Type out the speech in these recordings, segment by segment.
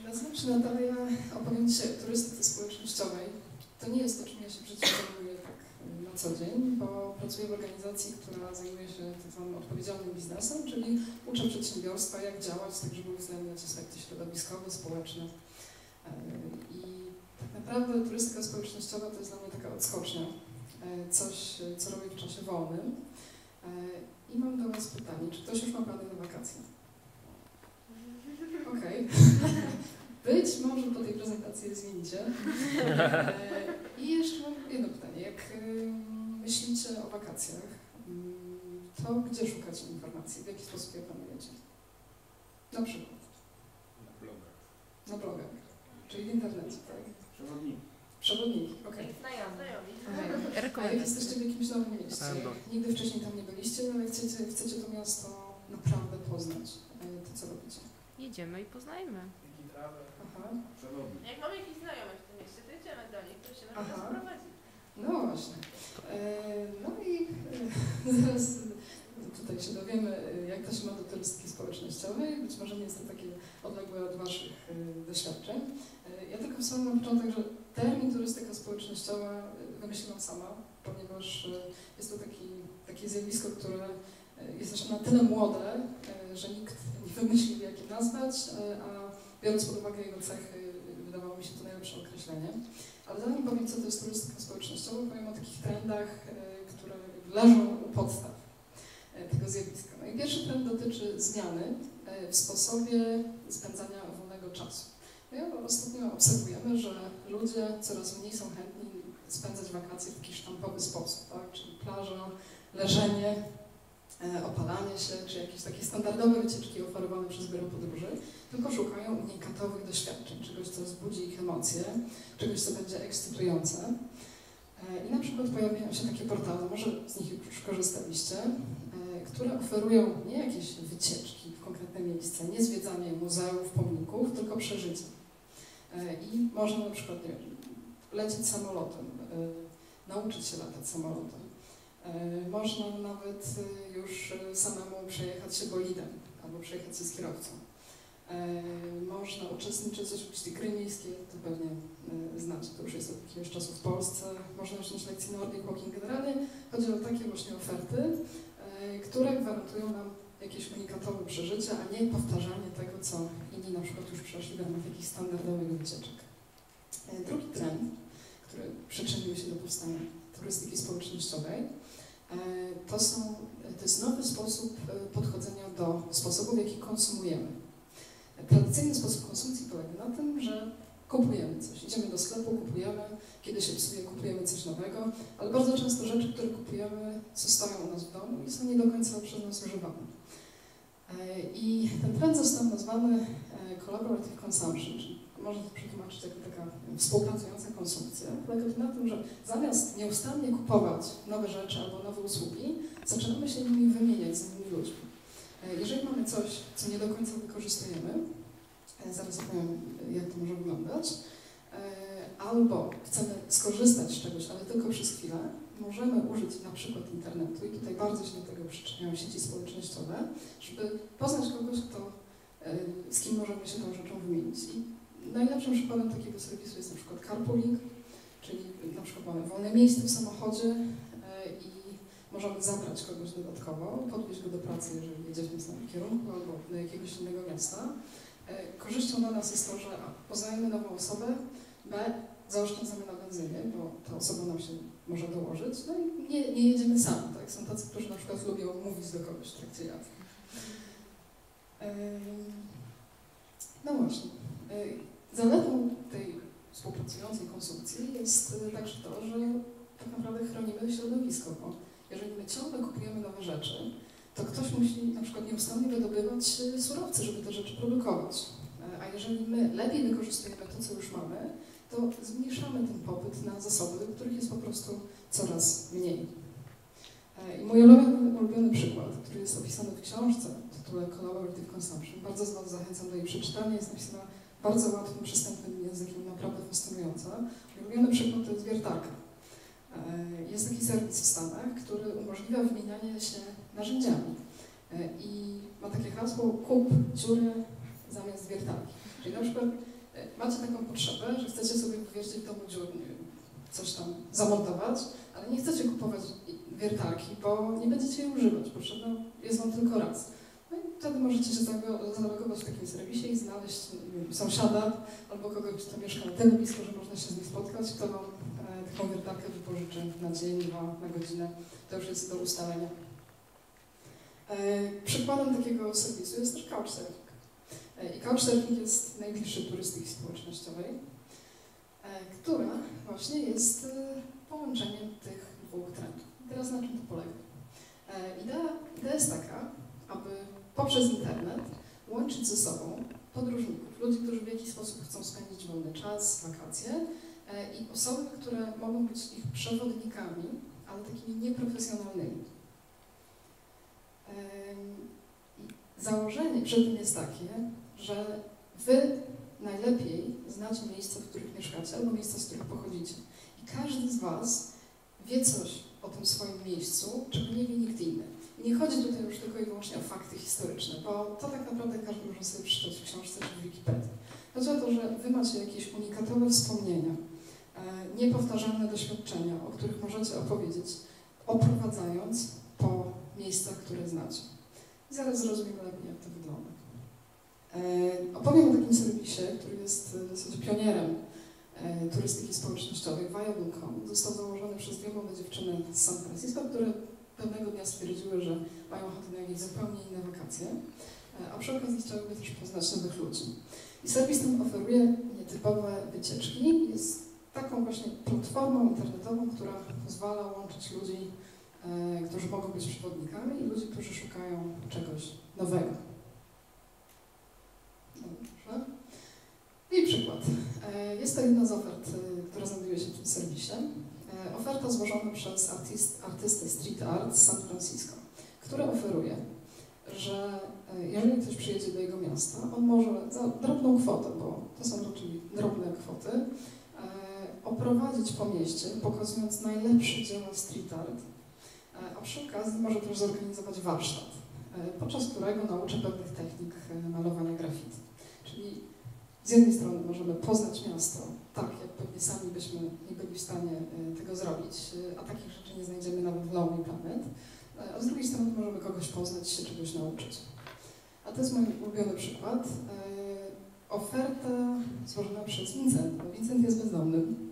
Nazywam się Natalia, opowiem dzisiaj o turystyce społecznościowej. To nie jest to, czym ja się w życiu zajmuję tak na co dzień, bo pracuję w organizacji, która zajmuje się tak zwanym odpowiedzialnym biznesem, czyli uczę przedsiębiorstwa, jak działać, tak żeby uwzględniać aspekty środowiskowe, społeczne. I tak naprawdę turystyka społecznościowa to jest dla mnie taka odskocznia, coś, co robię w czasie wolnym. I mam do Was pytanie, czy ktoś już ma plany na wakacje? Okej. Być może po tej prezentacji je zmienicie. I jeszcze mam jedno pytanie. Jak myślicie o wakacjach, to gdzie szukacie informacji? W jaki sposób je planujecie? Na przykład? Na blogach. Na blogach. Czyli w internecie, tak? Przewodniki. Przewodniki, okej. A jak jesteście w jakimś nowym mieście, nigdy wcześniej tam nie byliście, ale chcecie to miasto naprawdę poznać, to co robicie? Jedziemy i poznajmy. Aha. Przewodnik. Jak mamy jakiś znajomych w tym mieście, to idziemy do nich, to się nas prowadzi. No właśnie. No i zaraz tutaj się dowiemy, jak to się ma do turystyki społecznościowej. Być może nie jest to takie odległe od Waszych doświadczeń. Ja tylko wspomnę na początek, że termin turystyka społecznościowa wymyśliłam sama, ponieważ jest to takie zjawisko, które jest jeszcze na tyle młode, że nikt nie wymyślił, jak je nazwać, a biorąc pod uwagę jego cechy, wydawało mi się to najlepsze określenie. Ale zanim powiem, co to jest turystyka społecznościowa, powiem o takich trendach, które leżą u podstaw tego zjawiska. No i pierwszy trend dotyczy zmiany w sposobie spędzania wolnego czasu. No ostatnio obserwujemy, że ludzie coraz mniej są chętni spędzać wakacje w taki sztampowy sposób, tak? Czyli plaża, leżenie, opalanie się, czy jakieś takie standardowe wycieczki oferowane przez biuro podróży, tylko szukają unikatowych doświadczeń, czegoś, co wzbudzi ich emocje, czegoś, co będzie ekscytujące. I na przykład pojawiają się takie portale, może z nich już korzystaliście, które oferują nie jakieś wycieczki w konkretne miejsce, nie zwiedzanie muzeów, pomników, tylko przeżycie. I można na przykład, nie wiem, lecieć samolotem, nauczyć się latać samolotem. Można nawet już samemu przejechać się bolidem albo przejechać się z kierowcą. Można uczestniczyć w gry miejskie, to pewnie znacie, to już jest od jakiegoś czasu w Polsce. Można wziąć lekcje Nordic Walking. Generalnie chodzi o takie właśnie oferty, które gwarantują nam jakieś unikatowe przeżycia, a nie powtarzanie tego, co inni na przykład już przeszli w ramach jakichś standardowych wycieczek. Drugi trend, który przyczynił się do powstania turystyki społecznościowej, to jest nowy sposób podchodzenia do sposobu, w jaki konsumujemy. Tradycyjny sposób konsumpcji polega na tym, że kupujemy coś. Idziemy do sklepu, kupujemy, kiedy się psuje, kupujemy coś nowego, ale bardzo często rzeczy, które kupujemy, zostają u nas w domu i są nie do końca przez nas używane. I ten trend został nazwany collaborative consumption, czyli można to przetłumaczyć jako taka współpracująca konsumpcja. Polega to na tym, że zamiast nieustannie kupować nowe rzeczy albo nowe usługi, zaczynamy się nimi wymieniać z innymi ludźmi. Jeżeli mamy coś, co nie do końca wykorzystujemy, zaraz opowiem, jak to może wyglądać, albo chcemy skorzystać z czegoś, ale tylko przez chwilę, możemy użyć na przykład internetu i tutaj bardzo się do tego przyczyniają sieci społecznościowe, żeby poznać kogoś, z kim możemy się tą rzeczą wymienić. I najlepszym przykładem takiego serwisu jest na przykład carpooling, czyli na przykład mamy wolne miejsce w samochodzie i możemy zabrać kogoś dodatkowo, podwieźć go do pracy, jeżeli jedzie w tym samym kierunku albo do jakiegoś innego miasta. Korzyścią dla nas jest to, że poznajemy nową osobę, b, zaoszczędzamy na benzynie, bo ta osoba nam się może dołożyć, no i nie jedziemy sami, tak? Są tacy, którzy na przykład lubią mówić do kogoś w trakcie jazdy. No właśnie. Zaletą tej współpracującej konsumpcji jest także to, że tak naprawdę chronimy środowisko, bo jeżeli my ciągle kupujemy nowe rzeczy, to ktoś musi na przykład nieustannie wydobywać surowce, żeby te rzeczy produkować. A jeżeli my lepiej wykorzystujemy to, co już mamy, to zmniejszamy ten popyt na zasoby, których jest po prostu coraz mniej. I mój ulubiony przykład, który jest opisany w książce w tytule Collaborative Consumption, bardzo z Was zachęcam do jej przeczytania, jest napisana bardzo łatwym, przystępnym językiem, naprawdę fascynująca. Mój ulubiony przykład to jest wiertarka. Jest taki serwis w Stanach, który umożliwia wymienianie się narzędziami i ma takie hasło: kup dziurę zamiast wiertarki. Czyli na przykład Macie taką potrzebę, że chcecie sobie wywiercić w domu dziur, nie wiem, coś tam zamontować, ale nie chcecie kupować wiertarki, bo nie będziecie jej używać, potrzebna jest wam tylko raz. No i wtedy możecie się zalogować w takim serwisie i znaleźć sąsiada albo kogoś, kto mieszka na tyle blisko, że można się z nim spotkać, kto wam taką wiertarkę wypożyczy na dzień, 2, na godzinę. To już jest do ustalenia. Przykładem takiego serwisu jest też couchsurfing. I couchsurfing jest najbliższy turystyki społecznościowej, która właśnie jest połączeniem tych dwóch trendów. I teraz na czym to polega? Idea jest taka, aby poprzez internet łączyć ze sobą podróżników, ludzi, którzy w jakiś sposób chcą spędzić wolny czas, wakacje i osoby, które mogą być ich przewodnikami, ale takimi nieprofesjonalnymi. Założenie przy tym jest takie, że wy najlepiej znacie miejsca, w których mieszkacie, albo miejsca, z których pochodzicie. I każdy z was wie coś o tym swoim miejscu, czego nie wie nikt inny. I nie chodzi tutaj już tylko i wyłącznie o fakty historyczne, bo to tak naprawdę każdy może sobie przeczytać w książce czy w Wikipedii. Chodzi o to, że wy macie jakieś unikatowe wspomnienia, niepowtarzalne doświadczenia, o których możecie opowiedzieć, oprowadzając po miejscach, które znacie. I zaraz zrozumiemy lepiej, jak to wygląda. Opowiem o takim serwisie, który jest w zasadzie pionierem turystyki społecznościowej, Viable.com. Został założony przez dwie młode dziewczyny z San Francisco, które pewnego dnia stwierdziły, że mają ochotę na jakieś zupełnie inne wakacje, a przy okazji chciałyby też poznać nowych ludzi. I serwis ten oferuje nietypowe wycieczki. Jest taką właśnie platformą internetową, która pozwala łączyć ludzi, którzy mogą być przewodnikami i ludzi, którzy szukają czegoś nowego. Dobrze. I przykład. Jest to jedna z ofert, która znajduje się w tym serwisie. Oferta złożona przez artystę street art z San Francisco, który oferuje, że jeżeli ktoś przyjedzie do jego miasta, on może za drobną kwotę, bo to są raczej drobne kwoty, oprowadzić po mieście, pokazując najlepsze dzieła street art, a przy okazji może też zorganizować warsztat, podczas którego nauczy pewnych technik malowania graffiti. Czyli z jednej strony możemy poznać miasto, tak jak pewnie sami byśmy nie byli w stanie tego zrobić, a takich rzeczy nie znajdziemy nawet w Lonely Planet, a z drugiej strony możemy kogoś poznać i się czegoś nauczyć. A to jest mój ulubiony przykład. Oferta złożona przez Vincent. Vincent jest bezdomnym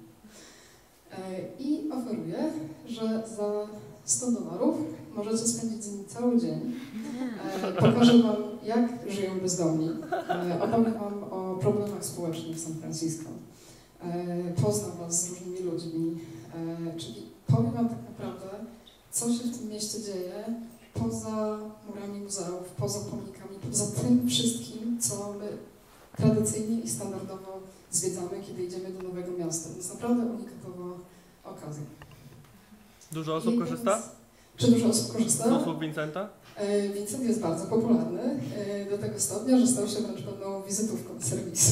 i oferuje, że za $100 możecie spędzić z nimi cały dzień. Pokażę wam, jak żyją bezdomni. Opowiem wam o problemach społecznych w San Francisco. Poznam was z różnymi ludźmi. Czyli powiem wam tak naprawdę, co się w tym mieście dzieje poza murami muzeów, poza pomnikami, poza tym wszystkim, co my tradycyjnie i standardowo zwiedzamy, kiedy idziemy do nowego miasta. To jest naprawdę unikatowa okazja. Dużo osób korzysta? Czy dużo osób korzysta? Z usług Vincenta? Vincent jest bardzo popularny, do tego stopnia, że stał się wręcz pewną wizytówką serwisu.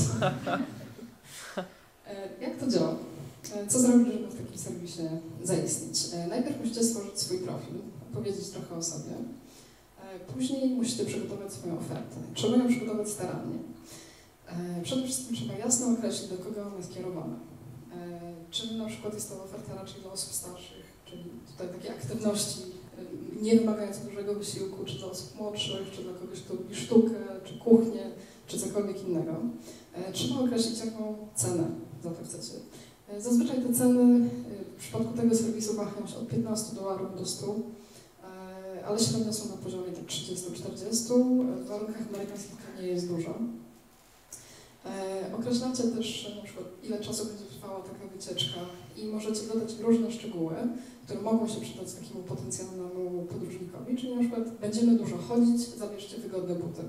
Jak to działa? Co zrobić, żeby w takim serwisie zaistnieć? Najpierw musicie stworzyć swój profil, powiedzieć trochę o sobie. Później musicie przygotować swoją ofertę. Trzeba ją przygotować starannie. Przede wszystkim trzeba jasno określić, do kogo ona jest kierowana. Czy na przykład jest to oferta raczej dla osób starszych, czyli tutaj takie aktywności nie wymagające dużego wysiłku, czy dla osób młodszych, czy dla kogoś, kto lubi sztukę, czy kuchnię, czy cokolwiek innego. Trzeba określić, jaką cenę za to chcecie. Zazwyczaj te ceny w przypadku tego serwisu wahają się od $15 do 100, ale średnio są na poziomie 30-40. W warunkach amerykańskich to nie jest dużo. Określacie też na przykład, ile czasu będzie trwała taka wycieczka i możecie dodać różne szczegóły, które mogą się przydać takiemu potencjalnemu podróżnikowi, czyli na przykład będziemy dużo chodzić, zabierzcie wygodne buty.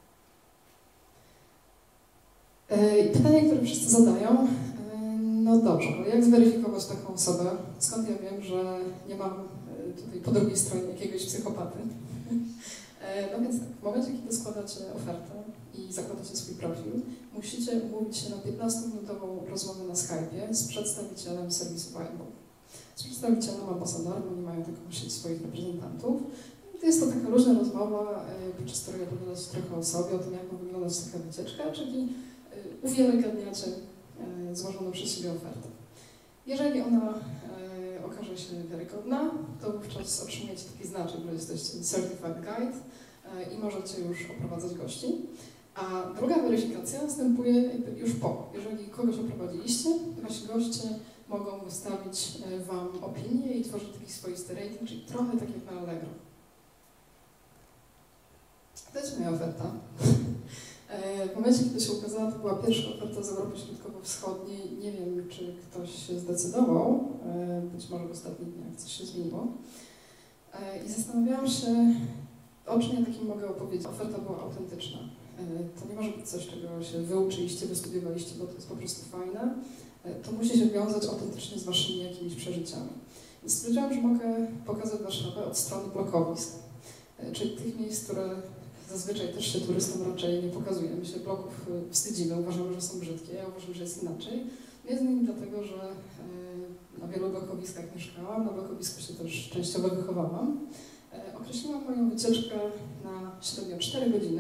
Pytanie, które wszyscy zadają, no dobrze, ale jak zweryfikować taką osobę? Skąd ja wiem, że nie mam tutaj po drugiej stronie jakiegoś psychopaty? No więc tak, w momencie, kiedy składacie ofertę i zakładacie swój profil, musicie umówić się na 15-minutową rozmowę na Skype'ie z przedstawicielem serwisu Viable. Z przedstawicielem ambasadorem, oni mają taką sieć swoich reprezentantów. Jest to taka luźna rozmowa, podczas której opowiadać trochę o sobie, o tym, jak ma wyglądać taka wycieczka, czyli uwiarygadniacie złożoną przez siebie ofertę. Jeżeli ona okaże się wiarygodna, to wówczas otrzymujecie taki znaczek, że jesteście Certified Guide i możecie już oprowadzać gości. A druga weryfikacja następuje już po. Jeżeli kogoś oprowadziliście, wasi goście mogą wystawić wam opinię i tworzyć taki swoisty rating, czyli trochę tak jak na Allegro. To jest moja oferta. W momencie, kiedy się ukazała, to była pierwsza oferta z Europy Środkowo-Wschodniej. Nie wiem, czy ktoś się zdecydował. Być może w ostatnich dniach coś się zmieniło. I zastanawiałam się, o czym ja takim mogę opowiedzieć. Oferta była autentyczna. To nie może być coś, czego się wyuczyliście, wystudiowaliście, bo to jest po prostu fajne. To musi się wiązać autentycznie z waszymi jakimiś przeżyciami. Więc stwierdziłam, że mogę pokazać Warszawę od strony blokowisk, czyli tych miejsc, które zazwyczaj też się turystom raczej nie pokazuje. My się bloków wstydzimy, uważamy, że są brzydkie, ja uważam, że jest inaczej. Między innymi dlatego, że na wielu blokowiskach mieszkałam, na blokowisku się też częściowo wychowałam. Określiłam moją wycieczkę na średnio 4 godziny.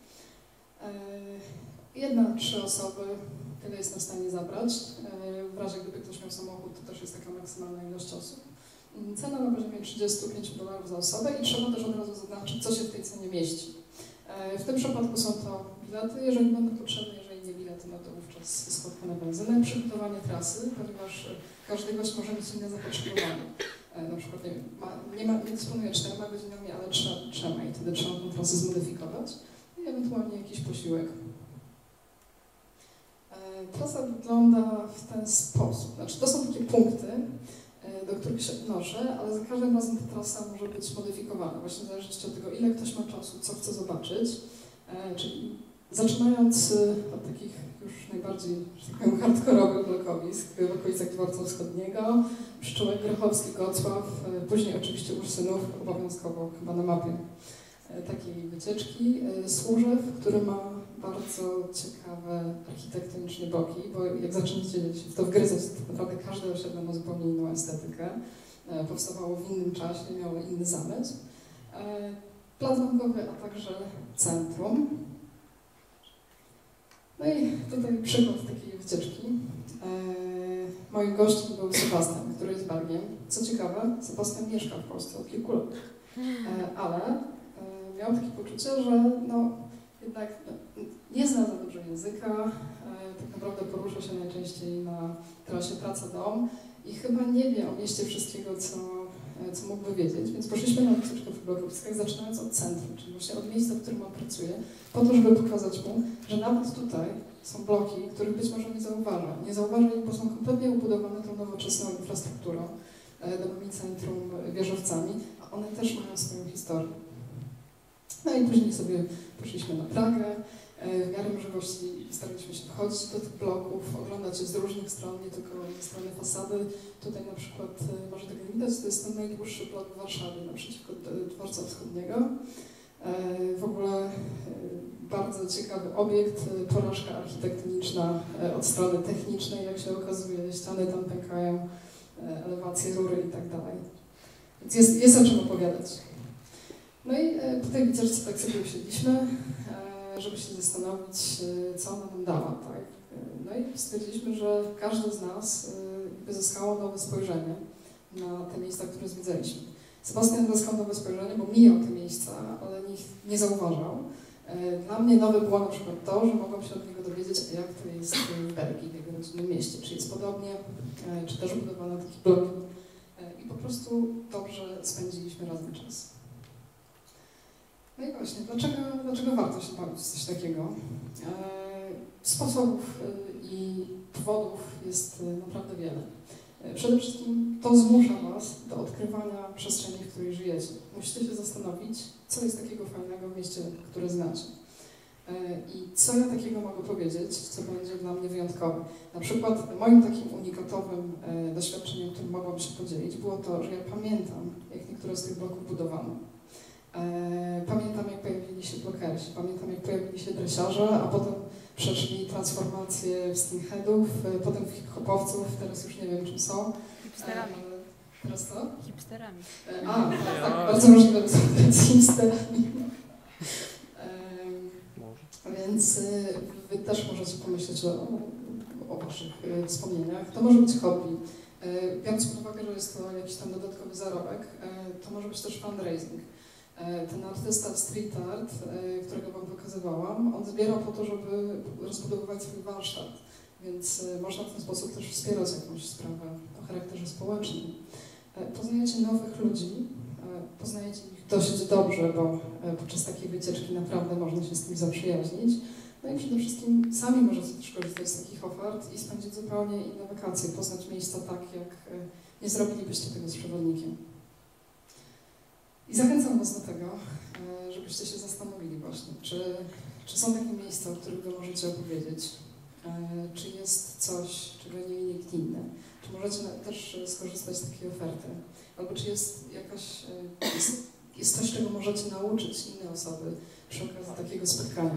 1-3 osoby, tyle jestem w stanie zabrać. W razie gdyby ktoś miał samochód, to też jest taka maksymalna ilość osób. Cena na poziomie $35 za osobę i trzeba też od razu zaznaczyć, co się w tej cenie mieści. W tym przypadku są to bilety, jeżeli będą potrzebne, jeżeli nie bilety, no to wówczas składka na benzynę, przygotowanie trasy, ponieważ każdy gość może mieć inne zapotrzebowanie. Na przykład nie dysponuje 4 godzinami, ale 3 i wtedy trzeba tę trasę zmodyfikować i ewentualnie jakiś posiłek. Trasa wygląda w ten sposób, znaczy to są takie punkty, do których się odnoszę, ale za każdym razem ta trasa może być modyfikowana, właśnie w zależności od tego, ile ktoś ma czasu, co chce zobaczyć. Czyli zaczynając od takich już najbardziej, że tak powiem, hardkorowych blokowisk w okolicach Dworca Wschodniego, Pszczółek Grochowski, Gocław, później oczywiście Ursynów, obowiązkowo chyba na mapie takiej wycieczki, Służew, który ma bardzo ciekawe architektoniczne bloki, bo jak zaczniecie się w to wgryzać, to naprawdę każde osiedle ma zupełnie inną estetykę. Powstawało w innym czasie, miało inny zamysł. Plac Bankowy, a także centrum. No i tutaj przykład takiej wycieczki. Moim gościem był Sebastian, który jest Belgiem. Co ciekawe, Sebastian mieszka w Polsce od kilku lat, ale miał takie poczucie, że no, jednak nie zna za dobrze języka, tak naprawdę porusza się najczęściej na trasie praca-dom i chyba nie wie o mieście wszystkiego, co mógłby wiedzieć, więc poszliśmy na wycieczkę w blokowiskach, zaczynając od centrum, czyli właśnie od miejsca, w którym on pracuje, po to, żeby pokazać mu, że nawet tutaj są bloki, których być może nie zauważa. Nie zauważa ich, bo są kompletnie ubudowane tą nowoczesną infrastrukturą, domami centrum, wieżowcami, a one też mają swoją historię. No i później sobie poszliśmy na Pragę. W miarę możliwości staraliśmy się wchodzić do tych bloków, oglądać je z różnych stron, nie tylko ze strony fasady. Tutaj na przykład, może tego nie widać, to jest ten najdłuższy blok w Warszawie, naprzeciwko Dworca Wschodniego. W ogóle bardzo ciekawy obiekt, porażka architektoniczna od strony technicznej, jak się okazuje, ściany tam pękają, elewacje, rury i tak dalej. Więc jest o czym opowiadać. No i po tej wycieczce tak sobie usiedliśmy, żeby się zastanowić, co ona nam dała, tak? No i stwierdziliśmy, że każdy z nas zyskało nowe spojrzenie na te miejsca, które zwiedzaliśmy. Sebastian zyskał nowe spojrzenie, bo mijał te miejsca, ale ich nie zauważał. Dla mnie nowe było na przykład to, że mogłam się od niego dowiedzieć, jak to jest w Belgii, w jego rodzinnym mieście, czy jest podobnie, czy też budowano takie bloki. I po prostu dobrze spędziliśmy razem czas. No i właśnie, dlaczego warto się bawić w coś takiego? Sposobów i powodów jest naprawdę wiele. Przede wszystkim to zmusza Was do odkrywania przestrzeni, w której żyjecie. Musicie się zastanowić, co jest takiego fajnego w mieście, które znacie. I co ja takiego mogę powiedzieć, co będzie dla mnie wyjątkowe. Na przykład moim takim unikatowym doświadczeniem, którym mogłam się podzielić, było to, że ja pamiętam, jak niektóre z tych bloków budowano. Pamiętam, jak pojawili się blokersi, pamiętam, jak pojawili się dresiarze, a potem przeszli transformację w skinheadów, potem w hip-hopowców, teraz już nie wiem, czym są. Hipsterami. Teraz co? Hipsterami. Tak, bardzo możliwe, że są z hipsterami. Więc wy też możecie pomyśleć o waszych wspomnieniach. To może być hobby. Biorąc pod uwagę, że jest to jakiś tam dodatkowy zarobek, to może być też fundraising. Ten artysta street art, którego wam pokazywałam, on zbiera po to, żeby rozbudowywać swój warsztat. Więc można w ten sposób też wspierać jakąś sprawę o charakterze społecznym. Poznajecie nowych ludzi, poznajecie ich dosyć dobrze, bo podczas takiej wycieczki naprawdę można się z tym zaprzyjaźnić. No i przede wszystkim sami możecie też korzystać z takich ofert i spędzić zupełnie inne wakacje, poznać miejsca tak, jak nie zrobilibyście tego z przewodnikiem. I zachęcam was do tego, żebyście się zastanowili właśnie, czy są takie miejsca, o których wy możecie opowiedzieć, czy jest coś, czego nie wie nikt inny, czy możecie też skorzystać z takiej oferty, albo czy jest jakaś, jest coś, czego możecie nauczyć inne osoby przy okazji takiego spotkania.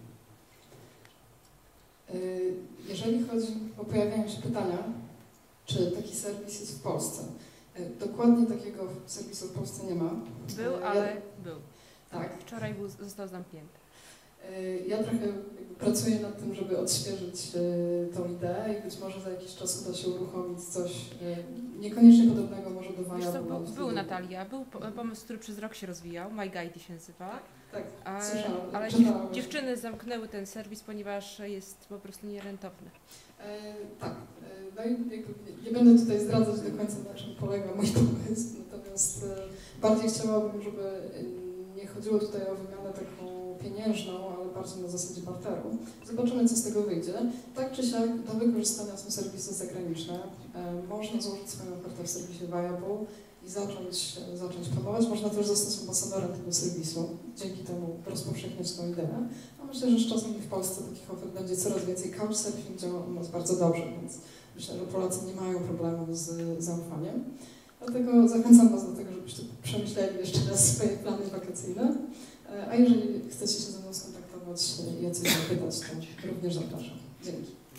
Jeżeli chodzi o pojawiają się pytania, czy taki serwis jest w Polsce, dokładnie takiego serwisu w Polsce nie ma. Był, ale był. Tak. Wczoraj został zamknięty. Ja trochę pracuję nad tym, żeby odświeżyć tą ideę i być może za jakiś czas uda się uruchomić coś niekoniecznie podobnego może do Wiesz co, Viable. był Natalia, był pomysł, który przez rok się rozwijał, My Guide się nazywa. Tak, ale czytałam. dziewczyny zamknęły ten serwis, ponieważ jest po prostu nierentowny. Tak, no i jakby nie będę tutaj zdradzać do końca, na czym polega mój pomysł, natomiast bardziej chciałabym, żeby nie chodziło tutaj o wymianę taką pieniężną, ale bardziej na zasadzie barteru. Zobaczymy, co z tego wyjdzie. Tak czy siak, do wykorzystania są serwisy zagraniczne. Można złożyć swoją ofertę w serwisie Viable i zacząć promować. Można też zostać ambasadorem tego serwisu. Dzięki temu rozpowszechniać tę ideę. A myślę, że z czasem w Polsce takich ofert będzie coraz więcej. Couchsurfing działa u nas bardzo dobrze, więc myślę, że Polacy nie mają problemu z zaufaniem. Dlatego zachęcam was do tego, żebyście przemyśleli jeszcze raz swoje plany wakacyjne. A jeżeli chcecie się ze mną skontaktować i o coś zapytać, to również zapraszam. Dzięki.